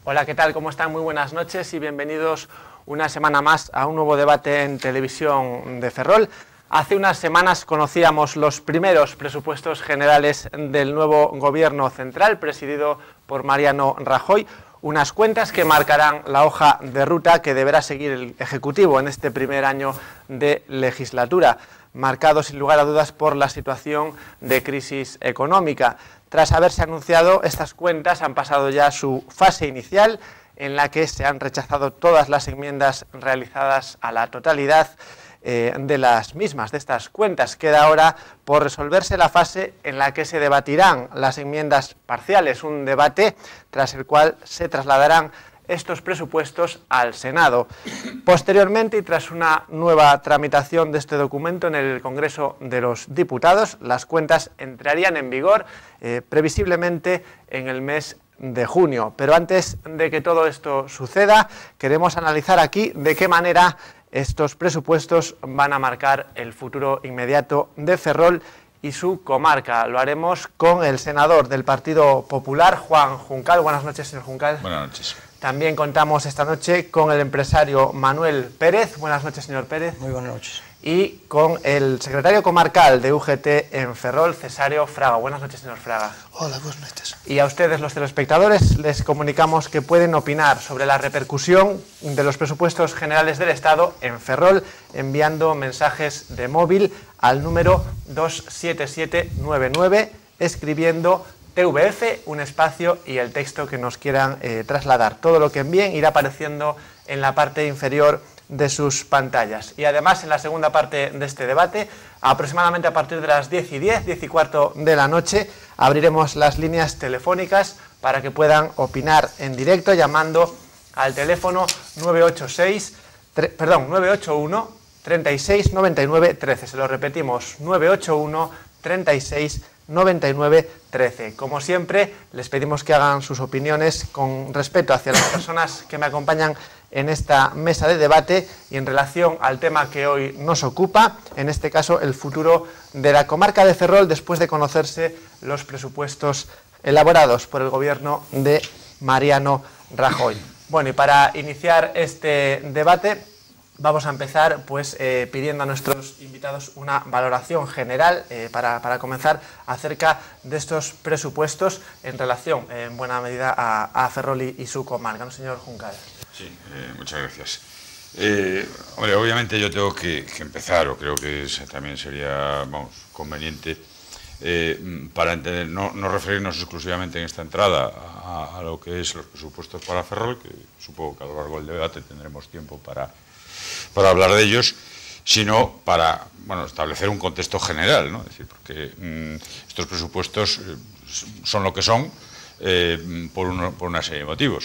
Hola, ¿qué tal? ¿Cómo están? Muy buenas noches y bienvenidos una semana más a un nuevo debate en televisión de Ferrol. Hace unas semanas conocíamos los primeros presupuestos generales del nuevo gobierno central, presidido por Mariano Rajoy, unas cuentas que marcarán la hoja de ruta que deberá seguir el Ejecutivo en este primer año de legislatura, marcado sin lugar a dudas por la situación de crisis económica. Tras haberse anunciado, estas cuentas han pasado ya su fase inicial, en la que se han rechazado todas las enmiendas realizadas a la totalidad de las mismas, de estas cuentas. Queda ahora por resolverse la fase en la que se debatirán las enmiendas parciales, un debate tras el cual se trasladarán estos presupuestos al Senado. Posteriormente, y tras una nueva tramitación de este documento en el Congreso de los Diputados, las cuentas entrarían en vigor previsiblemente en el mes de junio. Pero antes de que todo esto suceda, queremos analizar aquí de qué manera estos presupuestos van a marcar el futuro inmediato de Ferrol y su comarca. Lo haremos con el senador del Partido Popular, Juan Juncal. Buenas noches, señor Juncal. Buenas noches. También contamos esta noche con el empresario Manuel Pérez. Buenas noches, señor Pérez. Muy buenas noches. Y con el secretario comarcal de UGT en Ferrol, Cesario Fraga. Buenas noches, señor Fraga. Hola, buenas noches. Y a ustedes, los telespectadores, les comunicamos que pueden opinar sobre la repercusión de los presupuestos generales del Estado en Ferrol, enviando mensajes de móvil al número 27799, escribiendo TVF, un espacio y el texto que nos quieran trasladar. Todo lo que envíen irá apareciendo en la parte inferior de sus pantallas. Y además, en la segunda parte de este debate, aproximadamente a partir de las 10:10, 10:15 de la noche, abriremos las líneas telefónicas para que puedan opinar en directo llamando al teléfono 981 36 99 13. Se lo repetimos, 981 36 99 13. Como siempre, les pedimos que hagan sus opiniones con respeto hacia las personas que me acompañan en esta mesa de debate y en relación al tema que hoy nos ocupa, en este caso el futuro de la comarca de Ferrol después de conocerse los presupuestos elaborados por el gobierno de Mariano Rajoy. Bueno, y para iniciar este debate vamos a empezar pidiendo a nuestros invitados una valoración general para comenzar acerca de estos presupuestos en relación en buena medida a Ferrol y su comarca, ¿no, señor Juncal? Sí, muchas gracias. Hombre, obviamente yo tengo que empezar, o creo que también sería conveniente, para entender, no referirnos exclusivamente en esta entrada a lo que es los presupuestos para Ferrol, que supongo que a lo largo del debate tendremos tiempo para hablar de ellos, sino para establecer un contexto general, ¿no? Es decir, porque estos presupuestos son lo que son por una serie de motivos.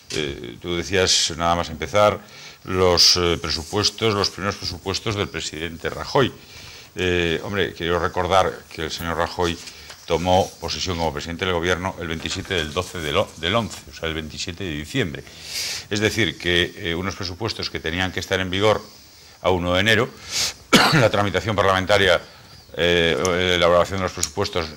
Tú decías, nada más empezar, los primeros presupuestos del presidente Rajoy. Hombre, quiero recordar que el señor Rajoy tomó posesión como presidente del gobierno el 27 del 12 del 11, o sea, el 27 de diciembre. Es decir, que unos presupuestos que tenían que estar en vigor a 1 de enero, la tramitación parlamentaria, la elaboración de los presupuestos,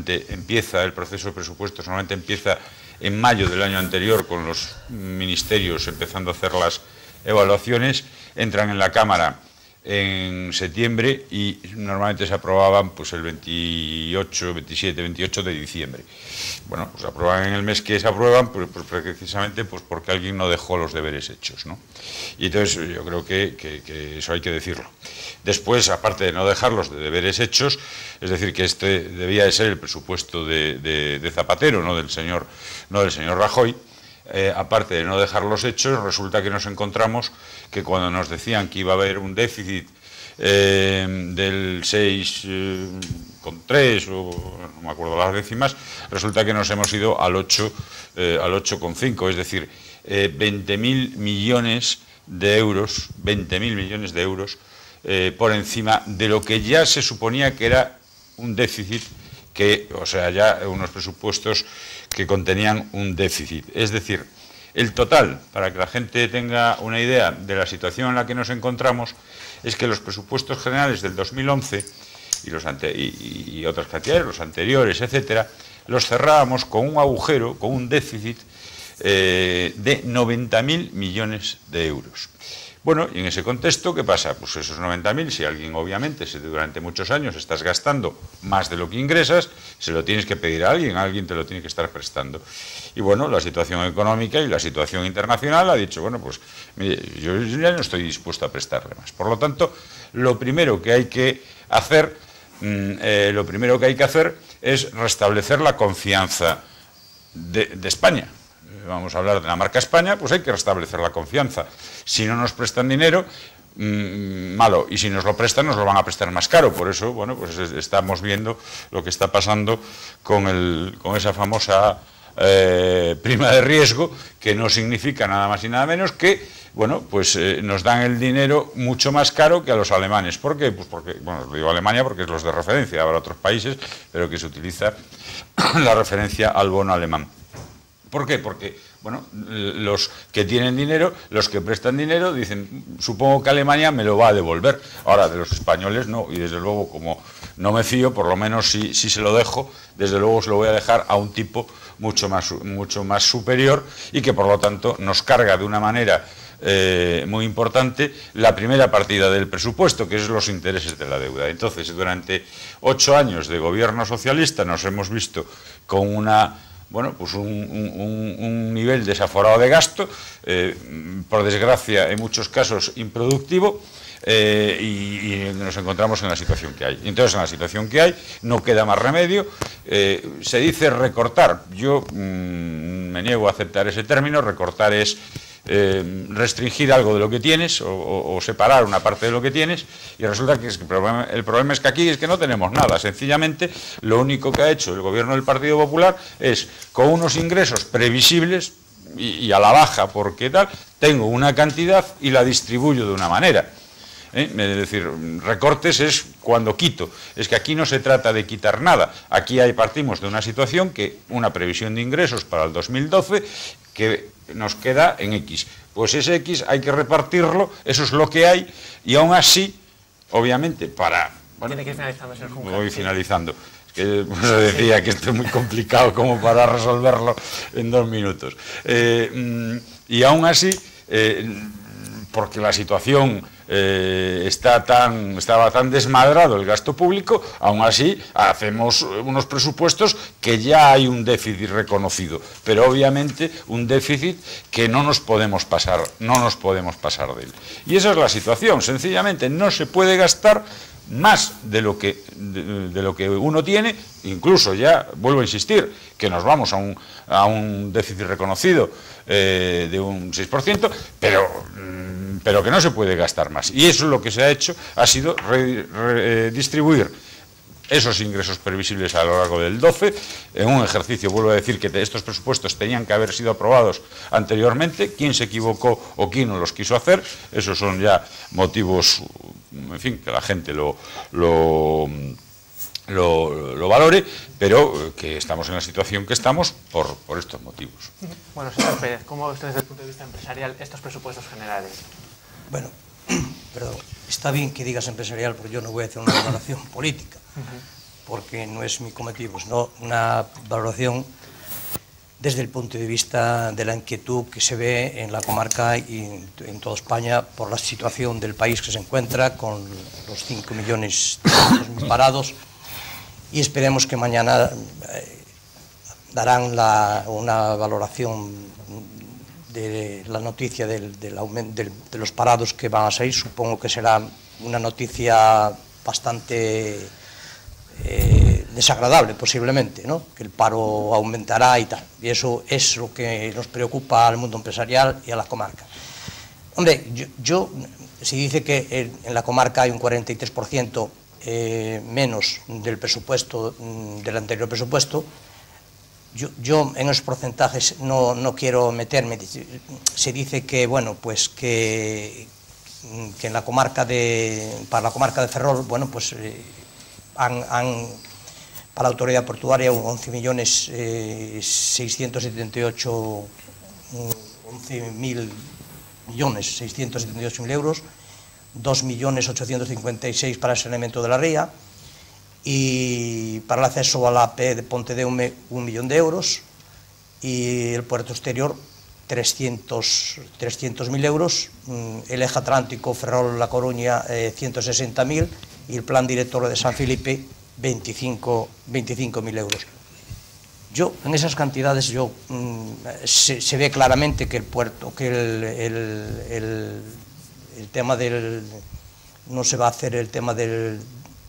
el proceso de presupuestos normalmente empieza en mayo del año anterior, con los ministerios empezando a hacer las evaluaciones, entran en la Cámara en septiembre y normalmente se aprobaban el 28 de diciembre. Bueno, pues aprueban en el mes que se aprueban, precisamente porque alguien no dejó los deberes hechos, ¿no? Y entonces yo creo que eso hay que decirlo. Después, aparte de no dejar los deberes hechos, es decir, que este debía de ser el presupuesto de Zapatero, no del señor Rajoy. Aparte de no dejar los hechos, resulta que nos encontramos que cuando nos decían que iba a haber un déficit del 6,3 o no me acuerdo las décimas, resulta que nos hemos ido al 8,5, es decir, 20.000 millones de euros, por encima de lo que ya se suponía que era un déficit, ya unos presupuestos que contenían un déficit. Es decir, el total, para que la gente tenga una idea de la situación en la que nos encontramos, es que los presupuestos generales del 2011 y otras cantidades, los anteriores, etcétera, los cerrábamos con un agujero, con un déficit de 90.000 millones de euros. Bueno, y en ese contexto, ¿qué pasa? Pues esos 90.000, si alguien, obviamente, si durante muchos años estás gastando más de lo que ingresas, se lo tienes que pedir a alguien te lo tiene que estar prestando. Y bueno, la situación económica y la situación internacional ha dicho, bueno, pues mire, yo ya no estoy dispuesto a prestarle más. Por lo tanto, lo primero que hay que hacer es restablecer la confianza de España. Vamos a hablar de la marca España, pues hay que restablecer la confianza. Si no nos prestan dinero, malo, y si nos lo prestan, nos lo van a prestar más caro. Por eso, bueno, pues estamos viendo lo que está pasando con esa famosa prima de riesgo, que no significa nada más y nada menos que, bueno, pues nos dan el dinero mucho más caro que a los alemanes. ¿Por qué? Pues porque, bueno, digo Alemania porque es los de referencia, habrá otros países, pero que se utiliza la referencia al bono alemán. ¿Por qué? Porque, bueno, los que tienen dinero, los que prestan dinero, dicen, supongo que Alemania me lo va a devolver. Ahora, de los españoles no, y desde luego, como no me fío, por lo menos si se lo dejo, desde luego se lo voy a dejar a un tipo mucho más superior y que, por lo tanto, nos carga de una manera muy importante la primera partida del presupuesto, que es los intereses de la deuda. Entonces, durante 8 años de gobierno socialista nos hemos visto con un nivel desaforado de gasto, por desgracia en muchos casos improductivo, y nos encontramos en la situación que hay. Entonces, en la situación que hay no queda más remedio. Se dice recortar. Yo me niego a aceptar ese término. Recortar es restringir algo de lo que tienes o separar una parte de lo que tienes, y resulta que el problema es que aquí es que no tenemos nada. Sencillamente, lo único que ha hecho el gobierno del Partido Popular es, con unos ingresos previsibles y a la baja, porque tal, tengo una cantidad y la distribuyo de una manera. Es decir, recortes es cuando quito. Es que aquí no se trata de quitar nada. Aquí partimos de una situación que, una previsión de ingresos para el 2012, que nos queda en X. Pues ese X hay que repartirlo, eso es lo que hay, y aún así, obviamente, Tiene que ir finalizando, señor Juncker. Voy finalizando. Es que pues, decía que esto es muy complicado como para resolverlo en 2 minutos. Y aún así, porque la situación estaba tan desmadrado el gasto público, aún así hacemos unos presupuestos que ya hay un déficit reconocido, pero obviamente un déficit que no nos podemos pasar de él. Y esa es la situación. Sencillamente no se puede gastar más de lo que uno tiene. Incluso, ya vuelvo a insistir, que nos vamos a un déficit reconocido de un 6%, pero que no se puede gastar más. Y eso es lo que se ha hecho, ha sido redistribuir esos ingresos previsibles a lo largo del 12, en un ejercicio, vuelvo a decir, que estos presupuestos tenían que haber sido aprobados anteriormente. ¿Quién se equivocó o quién no los quiso hacer? Esos son ya motivos, en fin, que la gente lo valore, pero que estamos en la situación que estamos por estos motivos. Bueno, señor Pérez, ¿cómo ve usted desde el punto de vista empresarial estos presupuestos generales? Bueno, perdón, está bien que digas empresarial, porque yo no voy a hacer una valoración política, porque no es mi cometido, sino una valoración desde el punto de vista de la inquietud que se ve en la comarca y en toda España por la situación del país que se encuentra, con los 5 millones parados, y esperemos que mañana darán una valoración de la noticia del aumento de los parados que van a salir. Supongo que será una noticia bastante desagradable, posiblemente, ¿no? Que el paro aumentará y tal, y eso es lo que nos preocupa al mundo empresarial y a la comarca. Hombre, se dice que en la comarca hay un 43% menos del presupuesto, del anterior presupuesto. Yo en esos porcentajes no quiero meterme. Se dice que, bueno, pues que en la comarca para la comarca de Ferrol, bueno, pues para la autoridad portuaria 11.678.000 euros, 2.856.000 para el saneamiento de la ría, y para el acceso a la AP de Pontedeume 1 millón de euros, y el puerto exterior 300.000 euros, el eje atlántico Ferrol-La Coruña 160.000 y el plan director de San Felipe 25.000 euros. Yo, en esas cantidades, se ve claramente que el puerto, que el tema del... no se va a hacer el tema del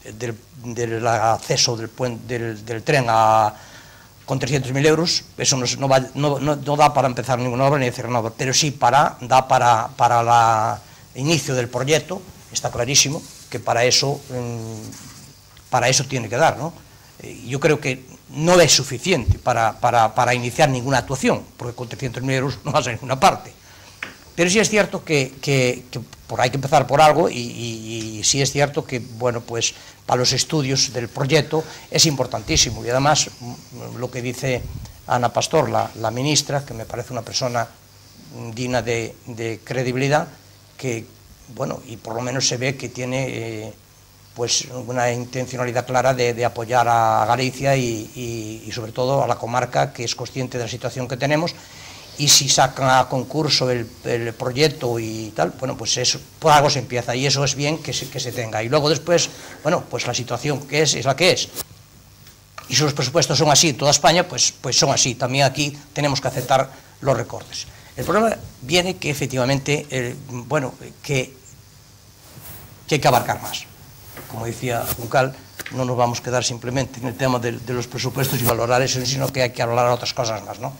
acceso del tren con 300.000 euros, eso no da para empezar ninguna obra ni hacer nada, pero sí da para el inicio del proyecto, está clarísimo que para eso tiene que dar, ¿no? Yo creo que no es suficiente para iniciar ninguna actuación, porque con 300.000 euros no vas a ninguna parte. Pero sí es cierto que hay que empezar por algo y sí es cierto que, bueno, pues para los estudios del proyecto es importantísimo. Y además, lo que dice Ana Pastor, la ministra, que me parece una persona digna de credibilidad, que, bueno, y por lo menos se ve que tiene pues una intencionalidad clara de apoyar a Galicia y sobre todo a la comarca, que es consciente de la situación que tenemos. Y si sacan a concurso el proyecto y tal, bueno, pues eso, por algo se empieza, y eso es bien que se tenga. Y luego después, bueno, pues la situación que es la que es. Y si los presupuestos son así en toda España, pues son así. También aquí tenemos que aceptar los recortes. El problema viene que efectivamente, bueno, que hay que abarcar más. Como decía Juncal, no nos vamos a quedar simplemente en el tema de los presupuestos y valorar eso, sino que hay que hablar de otras cosas más, ¿no?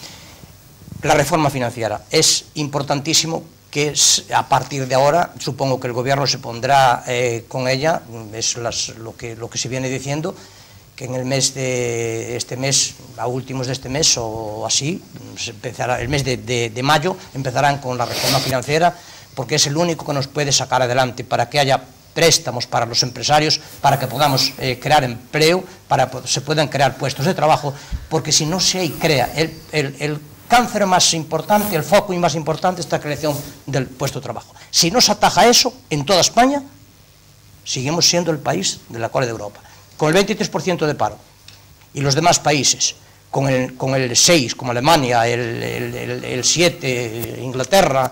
La reforma financiera. Es importantísimo que a partir de ahora, supongo que el gobierno se pondrá con ella, es lo que se viene diciendo, que en el mes de este mes, a últimos de este mes o así, el mes de mayo, empezarán con la reforma financiera, porque es el único que nos puede sacar adelante para que haya préstamos para los empresarios, para que podamos crear empleo, para que se puedan crear puestos de trabajo, porque si no se crea el cáncer más importante, el foco más importante es la creación del puesto de trabajo. Si no se ataja eso en toda España, seguimos siendo el país de la cola de Europa, con el 23% de paro, y los demás países con el 6, como Alemania, el 7, Inglaterra,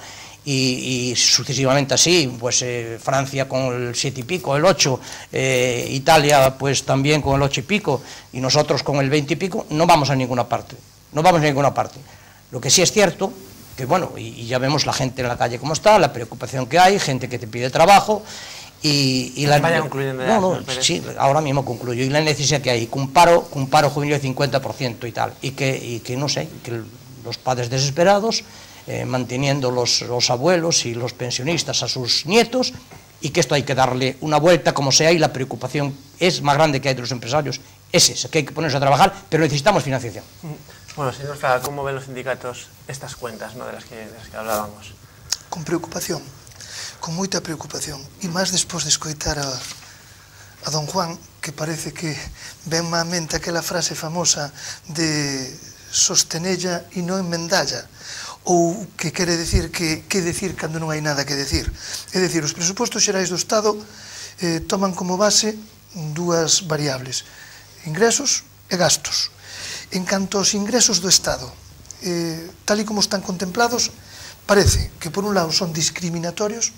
y sucesivamente así, pues Francia con el 7 y pico, el 8, Italia pues también con el 8 y pico, y nosotros con el 20 y pico, no vamos a ninguna parte, no vamos a ninguna parte. Lo que sí es cierto, que bueno, y ya vemos la gente en la calle como está, la preocupación que hay, gente que te pide trabajo, y la... Vaya concluyendo. Sí, ahora mismo concluyo, y la necesidad que hay, con paro juvenil del 50% y tal, y que no sé, que los padres desesperados, manteniendo los abuelos y los pensionistas a sus nietos, y que esto hay que darle una vuelta como sea, y la preocupación es más grande que hay de los empresarios, es esa, que hay que ponerse a trabajar, pero necesitamos financiación. Bueno, señor Fraga, ¿cómo ven los sindicatos estas cuentas, ¿no?, de las que hablábamos? Con preocupación, con moita preocupación, e máis despois de escoitar a don Juan, que parece que ven má mente aquela frase famosa de sostenella e non enmendalla, ou que quere decir que decir cando non hai nada que decir. É dicir, os presupostos xerais do Estado toman como base dúas variables, ingresos e gastos. En canto aos ingresos do Estado, tal e como están contemplados, parece que por un lado son discriminatorios.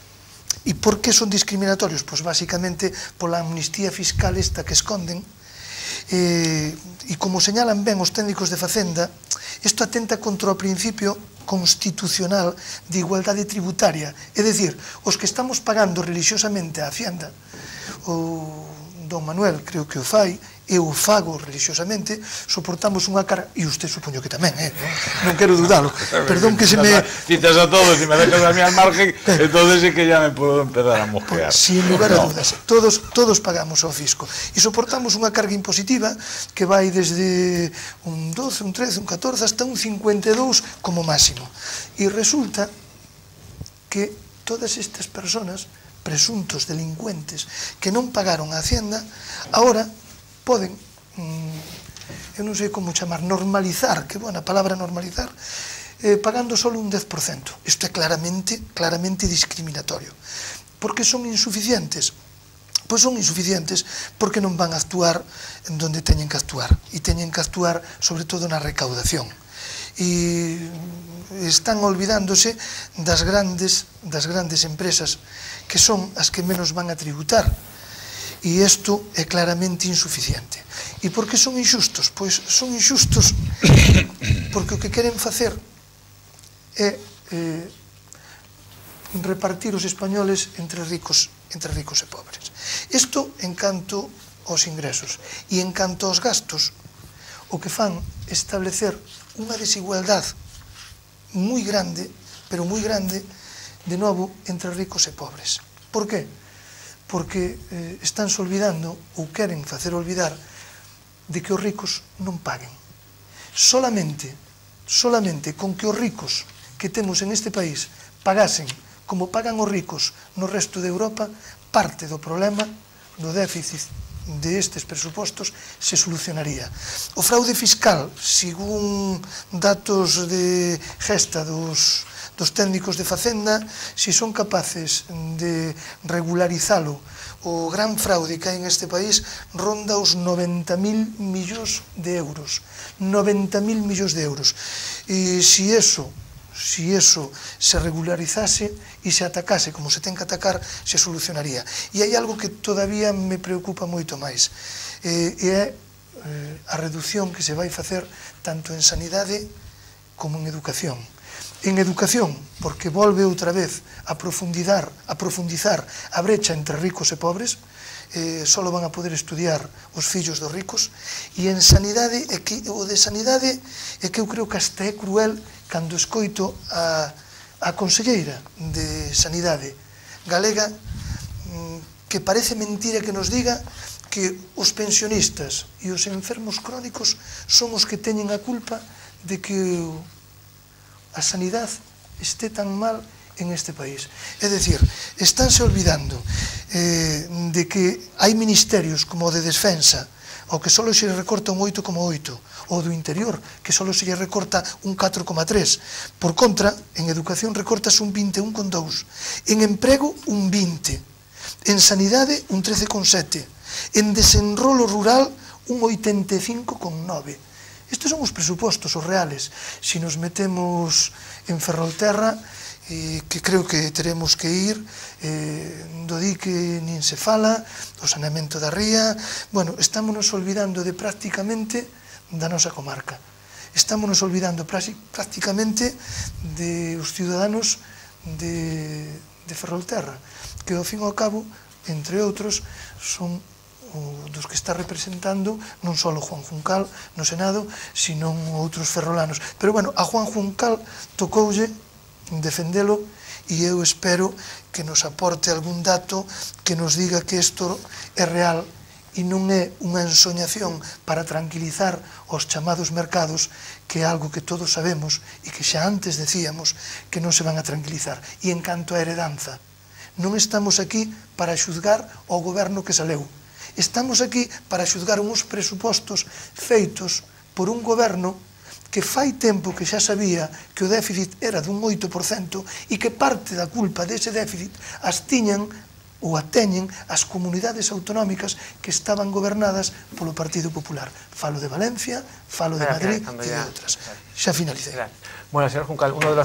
E por que son discriminatorios? Pois basicamente pola amnistía fiscal esta que esconden, e como señalan ben os técnicos de Facenda, isto atenta contra o principio constitucional de igualdade tributaria, é dicir, os que estamos pagando religiosamente a Hacienda, o don Manuel creo que o fai, eu o fago religiosamente, soportamos unha carga, e usted supoño que tamén, non quero dudalo, perdón que se me... Citas a todos e me dejas a mí al margen, entonces sí que ya me puedo empezar a mosquear. Sin lugar a dudas, todos pagamos ao fisco, e soportamos unha carga impositiva que vai desde un 12, un 13, un 14, hasta un 52 como máximo. E resulta que todas estas personas, presuntos delincuentes, que non pagaron a Hacienda, ahora poden, eu non sei como chamar, normalizar, que buena palabra normalizar, pagando solo un 10%. Isto é claramente discriminatorio. Porque son insuficientes? pois son insuficientes porque non van a actuar en donde teñen que actuar, e teñen que actuar sobre todo na recaudación, e están olvidándose das grandes empresas que son as que menos van a tributar, e isto é claramente insuficiente. E por que son inxustos? Pois son inxustos porque o que queren facer é repartir os españoles entre ricos e pobres. Isto en canto aos ingresos, e en canto aos gastos, o que fan é establecer unha desigualdade moi grande, pero moi grande, de novo, entre ricos e pobres. Por qué? Porque estánse olvidando, ou queren facer olvidar, de que os ricos non paguen. Solamente con que os ricos que temos en este país pagasen como pagan os ricos no resto de Europa, parte do problema do déficit destes presupostos se solucionaría. O fraude fiscal, según datos de gesta dos técnicos de Facenda, se son capaces de regularizalo, o gran fraude que hai en este país ronda os 90.000 millóns de euros. 90.000 millóns de euros. E se eso se regularizase e se atacase como se ten que atacar, se solucionaría. E hai algo que todavía me preocupa moito máis, e é a reducción que se vai facer tanto en sanidade como en educación. En educación, porque volve outra vez a profundizar a brecha entre ricos e pobres, só van a poder estudiar os fillos dos ricos, e en sanidade, o de sanidade é que eu creo que hasta é cruel cando escoito a conselleira de Sanidade galega, que parece mentira que nos diga que os pensionistas e os enfermos crónicos son os que teñen a culpa de que a sanidade este tan mal en este país. É dicir, estánse olvidando de que hai ministerios como o de Defensa, ao que só se recorta un 8,8, ou do Interior, que só se recorta un 4,3. Por contra, en Educación recortas un 21,2, en Emprego un 20, en Sanidade un 13,7, en Desenrolo Rural un 85,9. Estes son os presupostos, os reales. Se nos metemos en Ferrolterra, que creo que teremos que ir, do dique nin se fala, o saneamento da ría, bueno, estámonos olvidando de prácticamente da nosa comarca. Estámonos olvidando prácticamente de os ciudadanos de Ferrolterra, que ao fin e ao cabo, entre outros, son dos que está representando non só Juan Juncal no Senado, sino outros ferrolanos. Pero, bueno, a Juan Juncal tocoulle defendelo, e eu espero que nos aporte algún dato que nos diga que isto é real e non é unha ensoñación para tranquilizar os chamados mercados, que é algo que todos sabemos e que xa antes decíamos que non se van a tranquilizar. E en canto a heredanza, non estamos aquí para xuzgar ao goberno que saleu, estamos aquí para xuzgar uns presupostos feitos por un goberno que fai tempo que xa sabía que o déficit era dun 8% e que parte da culpa dese déficit as tiñan ou a teñen as comunidades autonómicas que estaban gobernadas polo Partido Popular. Falo de Valencia, falo de Madrid e de outras. Xa finalicei. Bueno, señor Juncal, uno de los